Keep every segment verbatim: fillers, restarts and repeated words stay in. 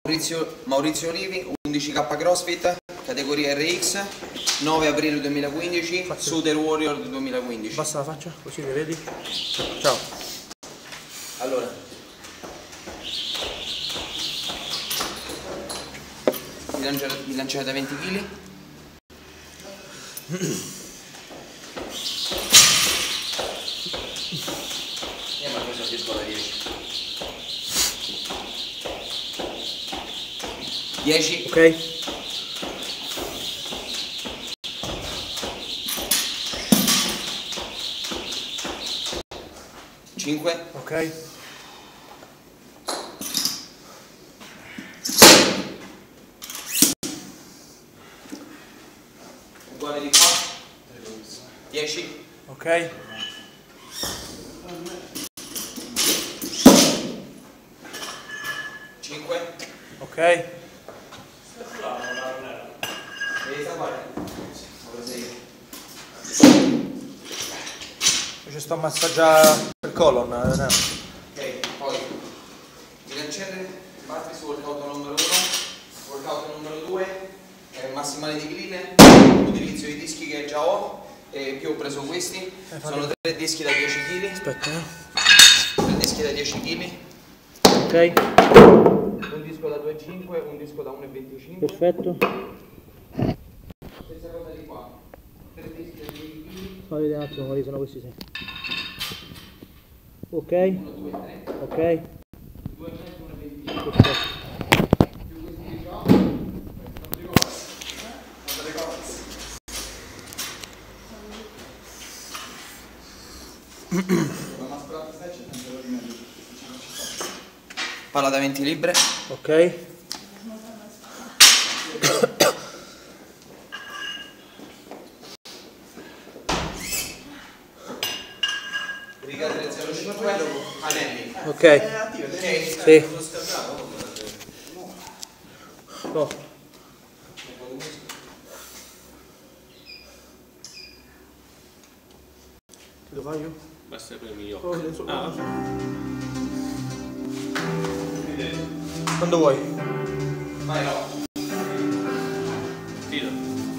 Maurizio, Maurizio Olivi, undici K CrossFit, categoria R X, nove aprile duemilaquindici, Faccio. Suder Warrior duemilaquindici. Basta la faccia, così li vedi. Ciao. Allora, bilanciare da venti chili. E ma questo riesco da dieci. dieci. Ok. cinque. Ok. Uguale di qua. dieci. Ok. cinque. Ok. Devi sapere. Ci sto a massaggiare il colon. Eh. Ok, poi bilanciere, batti su workout numero uno, workout numero due, eh, massimale di cline, utilizzo i dischi che già ho e più ho preso questi, eh, sono tre dischi da dieci chili, aspetta, eh. tre dischi da dieci chili, Ok. un disco da due virgola cinque, un disco da uno virgola venticinque. Perfetto. Stessa cosa di qua, tre dischi da dieci chili. Fammi vedere un attimo quali sono questi, sì. Ok. uno, due, tre. Ok. due virgola cinque, uno virgola venticinque. Perfetto. Più questi che già ho. Non ti ricordo. Non ti ricordo. Palla da venti libbre. Ok. Rigate del zero virgola cinque, anelli. Ok. Ok. Sì. No. Lo fai io? Basta premi gli occhi. Oh, Ah. Quando vuoi. Vai no. Tira.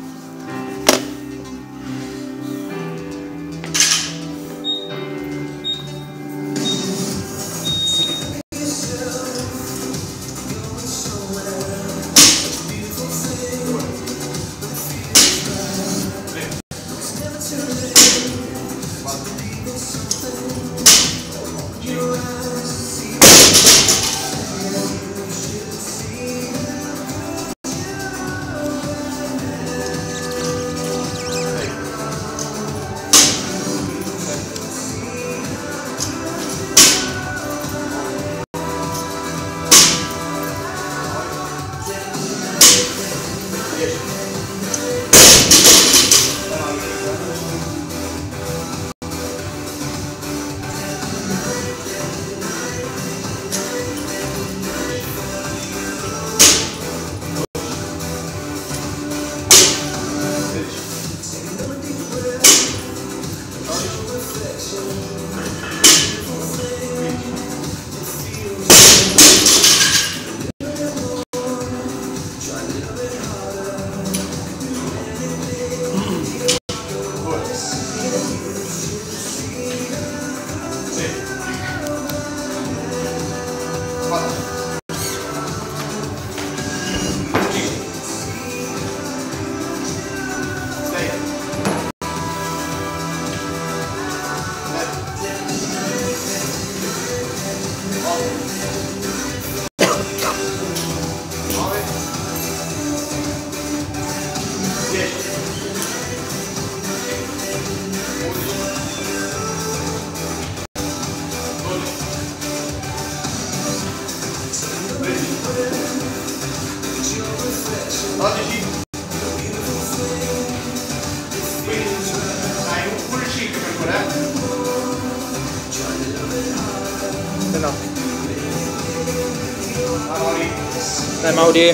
No. Dai Mauri.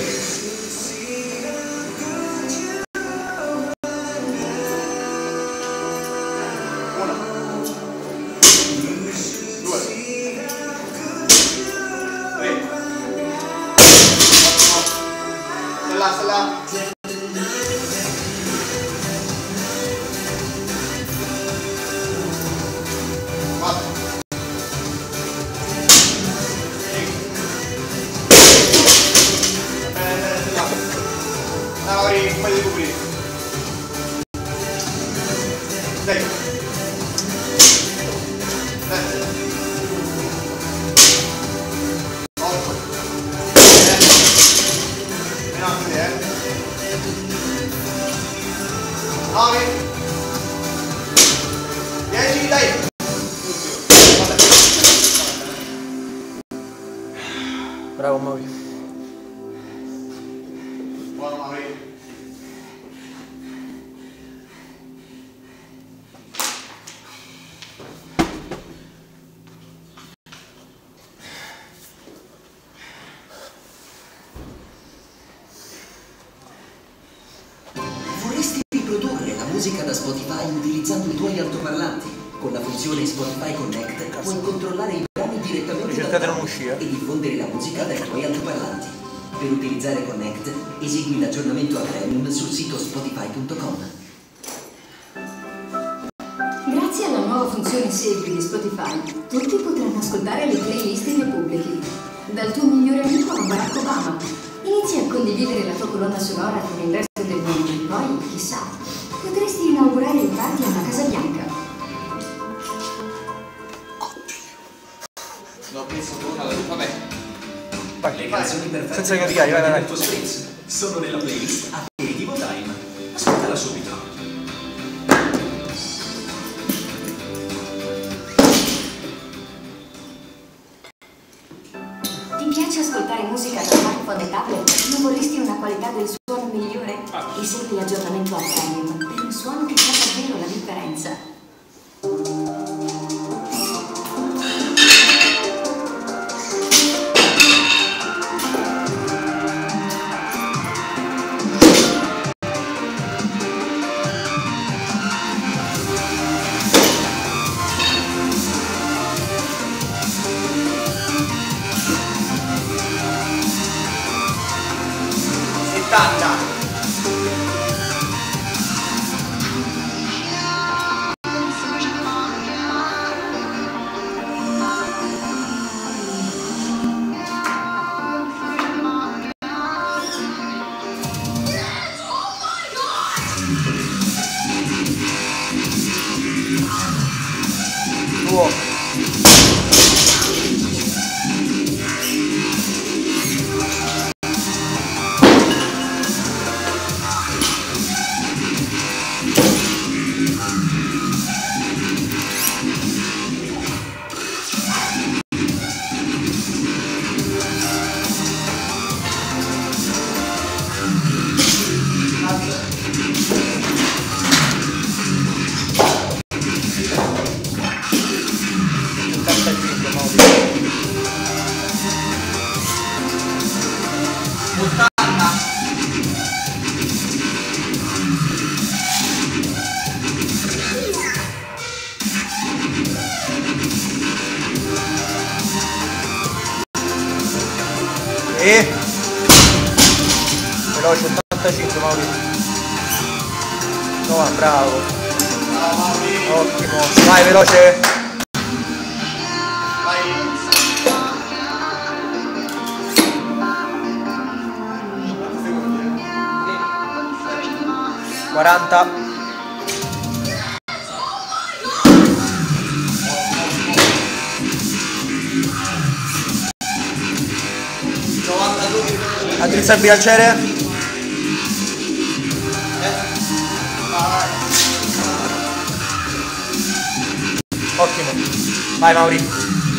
là, sta là. Guarda. Mauri, un paio di cubri. Dai. Dai. otto. Meno anche te, eh. nove. dieci, dai. Bravo Mauri. Buono Mauri. Vorresti riprodurre la musica da Spotify utilizzando i tuoi altoparlanti? Con la funzione Spotify Connect puoi controllare i brani direttamente dal tavolo e diffondere la musica dai tuoi altoparlanti. Per utilizzare Connect, esegui l'aggiornamento a premium sul sito spotify punto com. Grazie alla nuova funzione Segui di Spotify, tutti potranno ascoltare le playlist che pubblichi. Dal tuo migliore amico a Barack Obama. Inizi a condividere la tua colonna sonora con il resto del mondo e poi, chissà, potresti inaugurare il party alla Casa Bianca. No, penso che una, vabbè. Le canzoni perfette Senza caricare, vai, vai, vai. del tuo Spritz sono nella playlist Aperitivo Time. Ascoltala subito. Ti piace ascoltare musica da smartphone e tablet? Non vorresti una qualità del suono migliore? Esegui l'aggiornamento a premium per un suono che fa davvero la differenza. settanta. Tuo. settantacinque Mauri. ottanta. E veloce ottantacinque Mauri. No, bravo. Bravo Mauri. Ottimo. Vai veloce. Vai. quaranta. novantadue. Attrizza il bilanciere. Vai. Ottimo. Vai Mauri.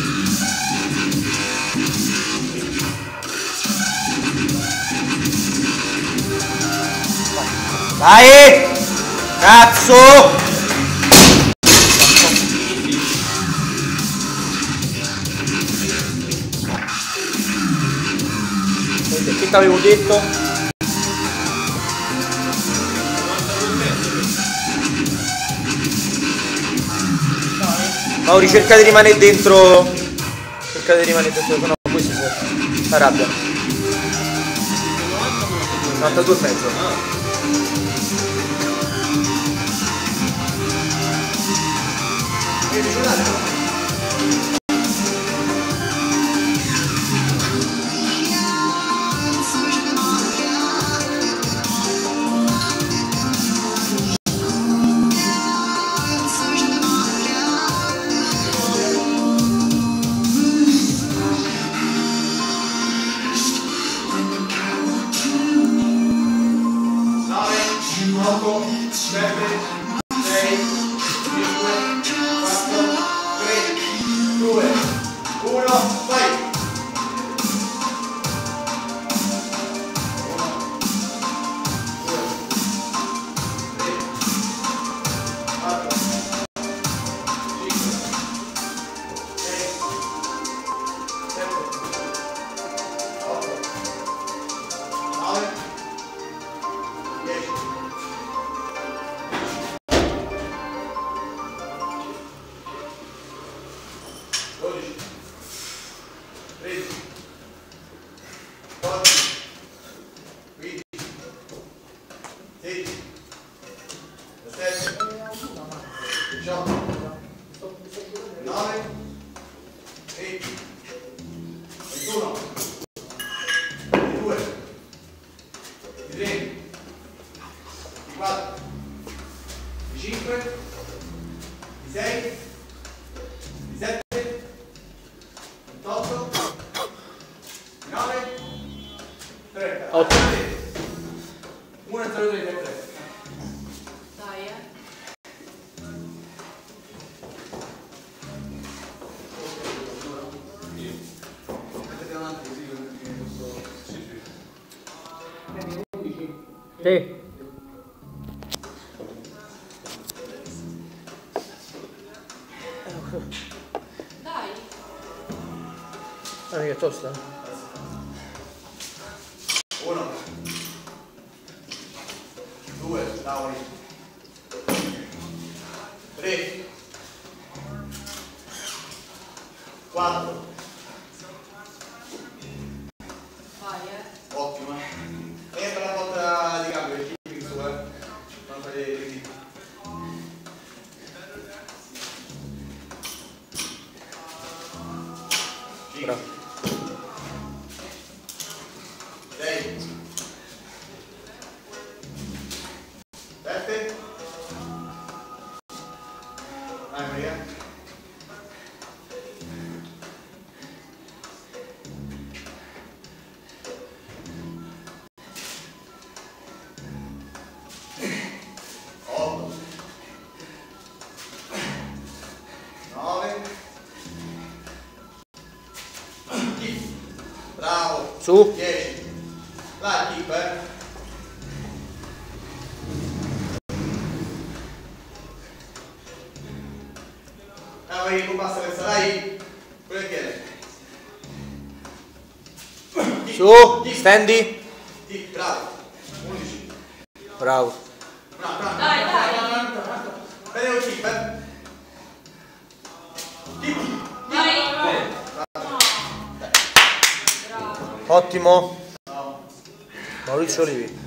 Vai. Cazzo. Che ti avevo detto? Mauri, cerca di rimanere dentro. Cerca di rimanere dentro, sennò poi si si arrabbia. novantadue e mezzo. Vedi, guardate. otto, sette, sei, cinque, quattro, tre, due, uno, vai! nove, venti, ventuno, ventidue, ventitré, ventiquattro, venticinque, ventisei, ventisette, ventotto, ventinove, trenta. otto. uno, zero, tre, tre. Dai, eh. Sì. Dai. Ah, mica è tosta. uno, due, tavoli, tre, quattro, Vai, eh. ottimo. E per la botta di cambio, il keeping su, eh. Non fare i Bravo. sei, sette, vai Maria, otto, nove, keep, bravo, Su. dieci, vai keep, eh. Ah, vai, non basta questa, dai, quello che è. Keep, Su. keep, Stendi. keep, bravo, undici. Bravo. No, no, no, Dai, no, dai. no, no, no, no. Prendi un keep, eh. Keep. Vai. Bravo. Bravo. Ottimo. No. Maurizio Olivi.